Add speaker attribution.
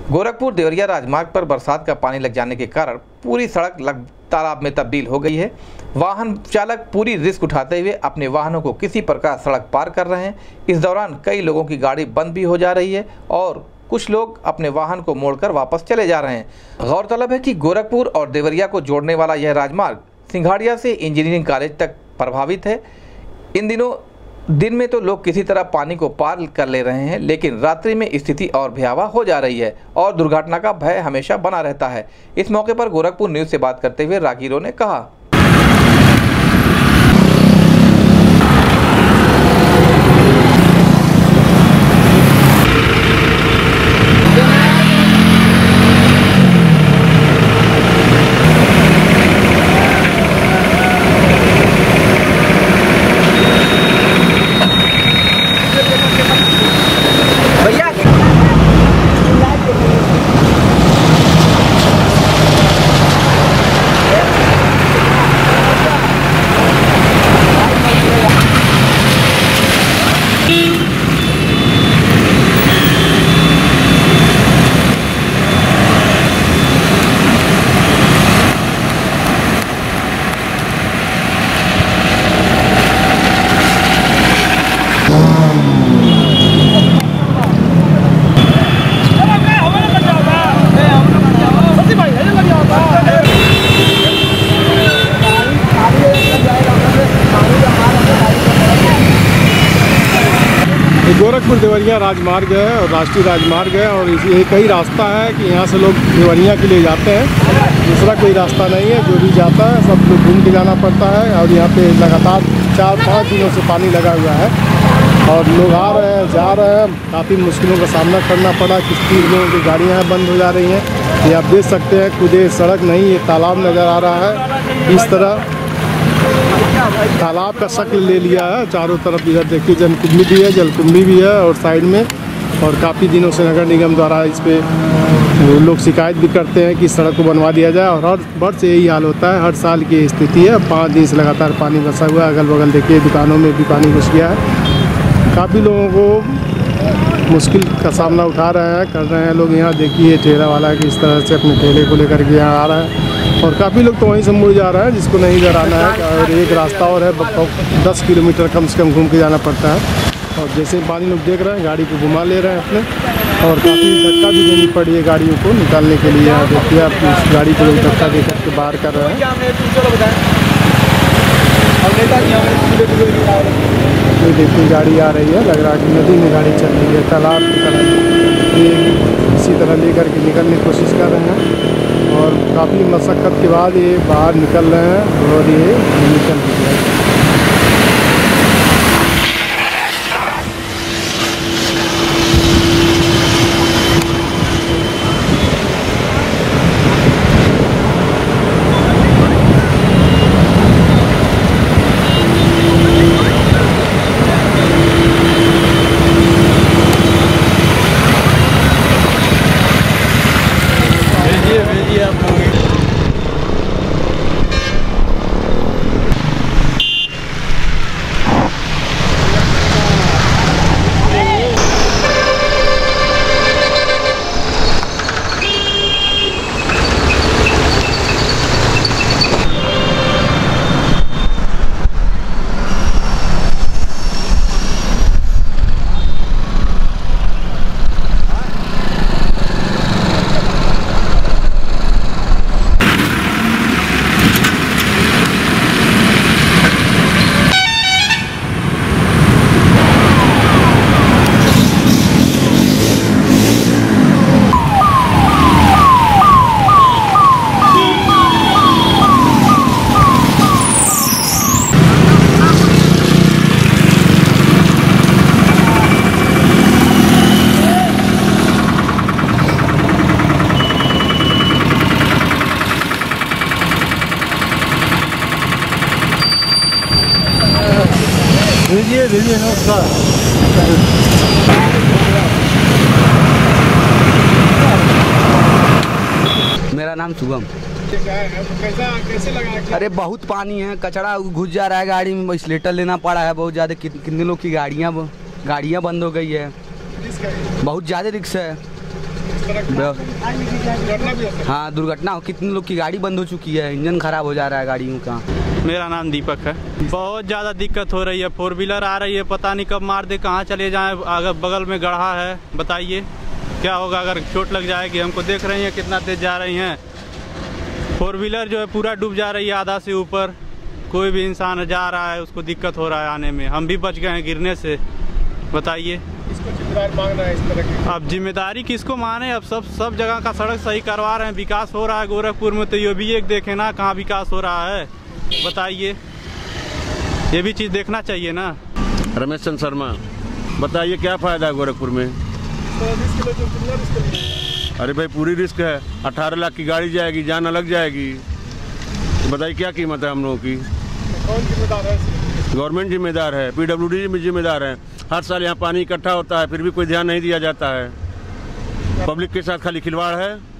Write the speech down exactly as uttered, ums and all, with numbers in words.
Speaker 1: गोरखपुर देवरिया राजमार्ग पर बरसात का पानी लग जाने के कारण पूरी सड़क लग तालाब में तब्दील हो गई है। वाहन चालक पूरी रिस्क उठाते हुए अपने वाहनों को किसी प्रकार सड़क पार कर रहे हैं। इस दौरान कई लोगों की गाड़ी बंद भी हो जा रही है और कुछ लोग अपने वाहन को मोड़कर वापस चले जा रहे हैं। गौरतलब है कि गोरखपुर और देवरिया को जोड़ने वाला यह राजमार्ग सिंघाड़िया से इंजीनियरिंग कॉलेज तक प्रभावित है। इन दिनों दिन में तो लोग किसी तरह पानी को पार कर ले रहे हैं, लेकिन रात्रि में स्थिति और भयावह हो जा रही है और दुर्घटना का भय हमेशा बना रहता है। इस मौके पर गोरखपुर न्यूज़ से बात करते हुए राहगीरों ने कहा,
Speaker 2: गोरखपुर देवरिया राजमार्ग है और राष्ट्रीय राजमार्ग है और ये कई रास्ता है कि यहाँ से लोग देवरिया के लिए जाते हैं। दूसरा कोई रास्ता नहीं है, जो भी जाता है सब लोग घूम के जाना पड़ता है। और यहाँ पे लगातार चार पाँच दिनों से पानी लगा हुआ है और लोग आ रहे हैं, जा रहे हैं। काफ़ी मुश्किलों का सामना करना पड़ा। किसी लोगों की गाड़ियाँ बंद हो जा रही हैं। ये आप देख सकते हैं, खुदे सड़क नहीं, ये तालाब नज़र आ रहा है। इस तरह तालाब का शक्ल ले लिया है चारों तरफ। इधर देखिए जलकुंभी भी है, जलकुंभी भी है और साइड में। और काफ़ी दिनों से नगर निगम द्वारा इस पे लोग शिकायत भी करते हैं कि सड़क को बनवा दिया जाए और हर वर्ष यही हाल होता है। हर साल की स्थिति है। पाँच दिन से लगातार पानी बसा हुआ है। अगल बगल देखिए दुकानों में भी पानी घुस गया है। काफ़ी लोगों को मुश्किल का सामना उठा रहे हैं, कर रहे हैं लोग। यहाँ देखिए ठेला वाला किस तरह से अपने ठेले को लेकर के यहाँ आ रहा है और काफ़ी लोग तो वहीं से मुड़ जा रहे हैं जिसको नहीं इधर आना है। और एक रास्ता और है, दस किलोमीटर कम से कम घूम के जाना पड़ता है। और जैसे पानी लोग देख रहे हैं, गाड़ी को घुमा ले रहे हैं अपने। और काफ़ी धक्का भी देनी पड़ी है गाड़ियों को निकालने के लिए। यहाँ देखिए आप उस गाड़ी को लोग धक्का दे करके बाहर कर रहे हैं। ये देखिए गाड़ी आ रही है, लग रहा है कि नदी में गाड़ी चल रही है, तालाब की तरह। ये इसी तरह लेकर के निकलने की कोशिश कर रहे हैं और काफ़ी मशक्क़त के बाद ये बाहर निकल रहे हैं और ये निकल रही है।
Speaker 3: भेजिए भेजिए नमस्कार। मेरा नाम शुभम।
Speaker 2: कैसा कैसे लगा?
Speaker 3: अरे बहुत पानी है, कचरा घुस जा रहा है गाड़ी में, स्लेटर लेना पड़ा है बहुत ज़्यादा। कितने लोग की गाड़ियाँ गाड़ियाँ बंद हो गई है, बहुत ज़्यादा रिक्स है।
Speaker 2: तरह की दुर्घटना भी होती है।
Speaker 3: हाँ दुर्घटना हो, कितने लोग की गाड़ी बंद हो चुकी है, इंजन खराब हो जा रहा है गाड़ियों का।
Speaker 4: मेरा नाम दीपक है। बहुत ज़्यादा दिक्कत हो रही है, फोर व्हीलर आ रही है, पता नहीं कब मार दे, कहाँ चले जाएं। अगर बगल में गड्ढा है, बताइए क्या होगा अगर चोट लग जाएगी। हमको देख रही हैं कितना तेज जा रही हैं। फोर व्हीलर जो है पूरा डूब जा रही है आधा से ऊपर। कोई भी इंसान जा रहा है उसको दिक्कत हो रहा है आने में। हम भी बच गए हैं गिरने से, बताइए।
Speaker 2: इसको जिम्मेदार मांगना है इस तरह की।
Speaker 4: अब जिम्मेदारी किसको माने? अब सब सब जगह का सड़क सही करवा रहे हैं, विकास हो रहा है गोरखपुर में, तो ये भी एक देखे ना कहाँ विकास हो रहा है, बताइए। ये भी चीज़ देखना चाहिए ना।
Speaker 5: रमेश चंद्र शर्मा, बताइए क्या फ़ायदा है गोरखपुर में? अरे भाई पूरी रिस्क है, अठारह लाख की गाड़ी जाएगी, जान अलग जाएगी, तो बताइए क्या कीमत है हम लोगों की?
Speaker 2: कौन जिम्मेदार है?
Speaker 5: गवर्नमेंट जिम्मेदार है, पीडब्ल्यूडी भी जिम्मेदार है। हर साल यहाँ पानी इकट्ठा होता है, फिर भी कोई ध्यान नहीं दिया जाता है। पब्लिक के साथ खाली खिलवाड़ है।